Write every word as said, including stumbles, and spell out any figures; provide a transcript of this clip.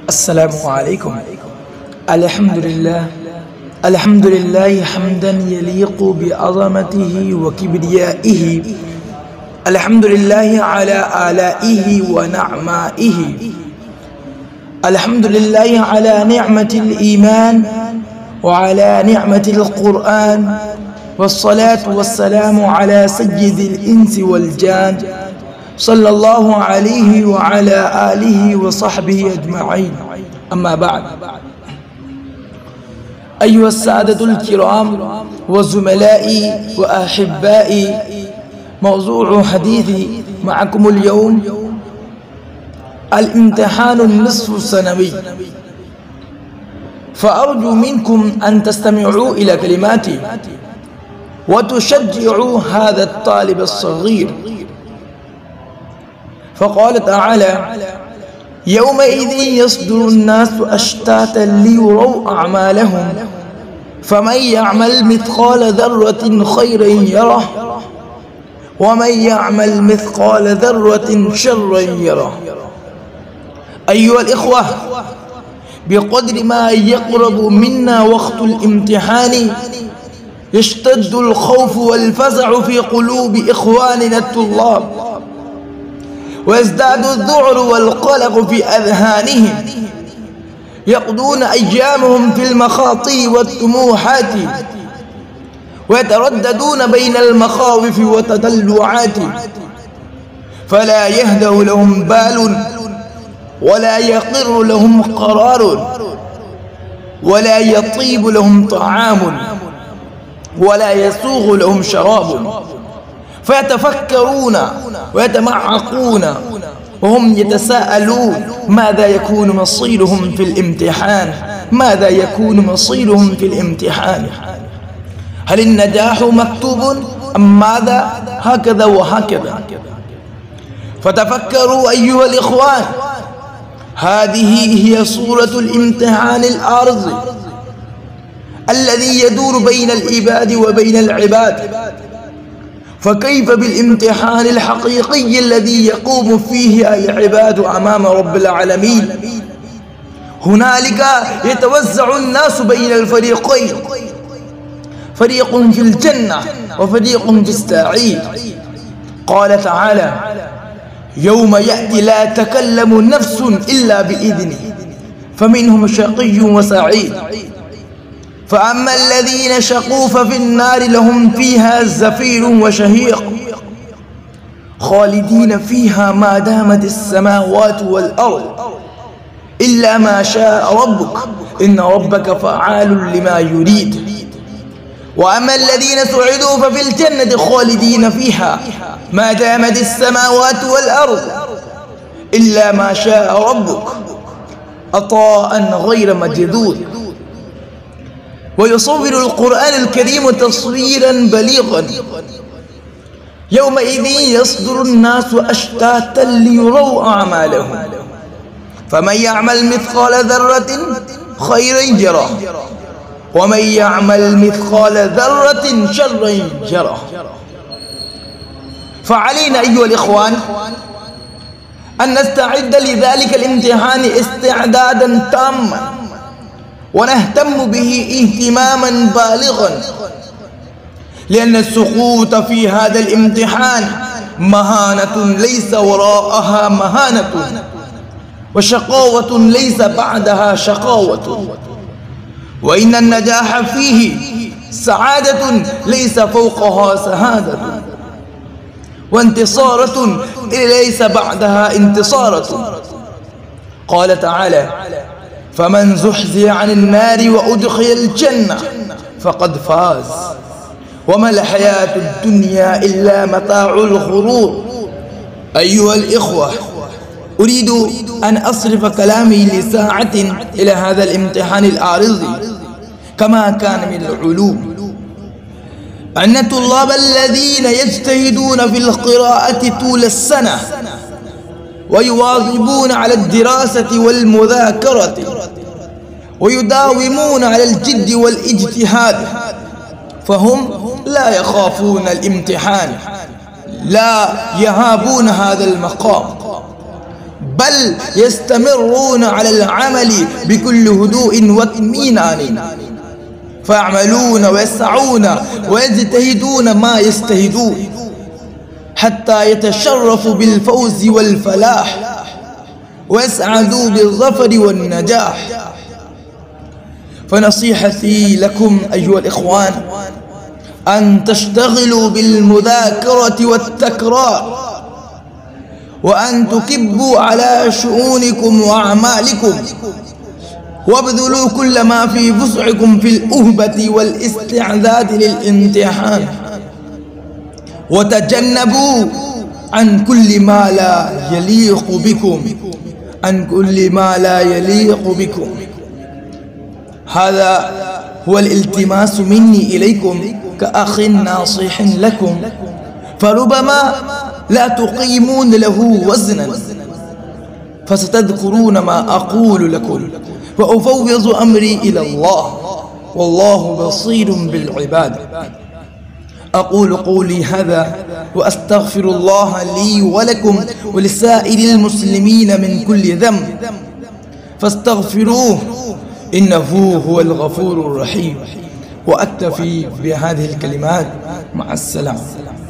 السلام عليكم. الحمد لله الحمد لله حمدا يليق بعظمته وكبريائه. الحمد لله على آلائه ونعمائه. الحمد لله على نعمة الإيمان وعلى نعمة القرآن، والصلاة والسلام على سيد الإنس والجان صلى الله عليه وعلى آله وصحبه أجمعين. أما بعد، أيها السادة الكرام وزملائي وأحبائي، موضوع حديثي معكم اليوم الامتحان النصف السنوي. فأرجو منكم أن تستمعوا إلى كلماتي وتشجعوا هذا الطالب الصغير. فقال تعالى: يومئذ يصدر الناس أشتاتا ليروا أعمالهم فمن يعمل مثقال ذرة خيرا يره ومن يعمل مثقال ذرة شرا يره. أيها الإخوة، بقدر ما يقرب منا وقت الامتحان يشتد الخوف والفزع في قلوب إخواننا الطلاب، ويزداد الذعر والقلق في أذهانهم، يقضون أيامهم في المخاطر والطموحات، ويترددون بين المخاوف والتدلعات، فلا يهدأ لهم بال ولا يقر لهم قرار ولا يطيب لهم طعام ولا يسوغ لهم شراب، فيتفكرون ويتمعقون وهم يتساءلون ماذا يكون مصيرهم في الامتحان ماذا يكون مصيرهم في الامتحان هل النجاح مكتوب أم ماذا؟ هكذا وهكذا. فتفكروا أيها الإخوان، هذه هي صورة الامتحان العارض الذي يدور بين العباد وبين العباد. فكيف بالامتحان الحقيقي الذي يقوم فيه العباد أمام رب العالمين؟ هنالك يتوزع الناس بين الفريقين، فريق في الجنة وفريق في السعير. قال تعالى: يوم يأتي لا تكلم نفس إلا بإذنه فمنهم شقي وسعيد. فأما الذين شقوا ففي النار لهم فيها زفير وشهيق خالدين فيها ما دامت السماوات والأرض إلا ما شاء ربك إن ربك فعال لما يريد. وأما الذين سعدوا ففي الجنة خالدين فيها ما دامت السماوات والأرض إلا ما شاء ربك عطاء غير مجذوذ. ويصور القرآن الكريم تصويرا بليغا: يومئذ يصدر الناس أشتاتا ليروا أعمالهم فمن يعمل مثقال ذرة خيرا يره ومن يعمل مثقال ذرة شرا يره. فعلينا أيها الإخوان أن نستعد لذلك الامتحان استعدادا تاما، ونهتم به اهتماما بالغا، لأن السقوط في هذا الامتحان مهانة ليس وراءها مهانة، وشقاوة ليس بعدها شقاوة، وإن النجاح فيه سعادة ليس فوقها سعادة، وانتصارة ليس بعدها انتصارة. قال تعالى: فمن زحزح عن النار وأدخل الجنة فقد فاز وما الحياة الدنيا إلا متاع الغرور. أيها الإخوة، أريد أن أصرف كلامي لساعة إلى هذا الامتحان العارض كما كان من العلوم. أن الطلاب الذين يجتهدون في القراءة طول السنة ويواظبون على الدراسة والمذاكرة ويداومون على الجد والاجتهاد فهم لا يخافون الامتحان، لا يهابون هذا المقام، بل يستمرون على العمل بكل هدوء واطمئنان، فيعملون ويسعون ويجتهدون ما يجتهدون حتى يتشرفوا بالفوز والفلاح ويسعدوا بالظفر والنجاح. فنصيحتي لكم أيها الإخوان أن تشتغلوا بالمذاكرة والتكرار، وأن تكبوا على شؤونكم وأعمالكم، وابذلوا كل ما في وسعكم في الأهبة والاستعداد للامتحان، وتجنبوا عن كل ما لا يليق بكم عن كل ما لا يليق بكم. هذا هو الالتماس مني إليكم كأخ ناصح لكم، فربما لا تقيمون له وزنا، فستذكرون ما أقول لكم، وأفوض أمري إلى الله، والله بصير بالعباد. أقول قولي هذا وأستغفر الله لي ولكم ولسائر المسلمين من كل ذنب، فاستغفروه إنه هو الغفور الرحيم. وأكتفي بهذه الكلمات. مع السلامة.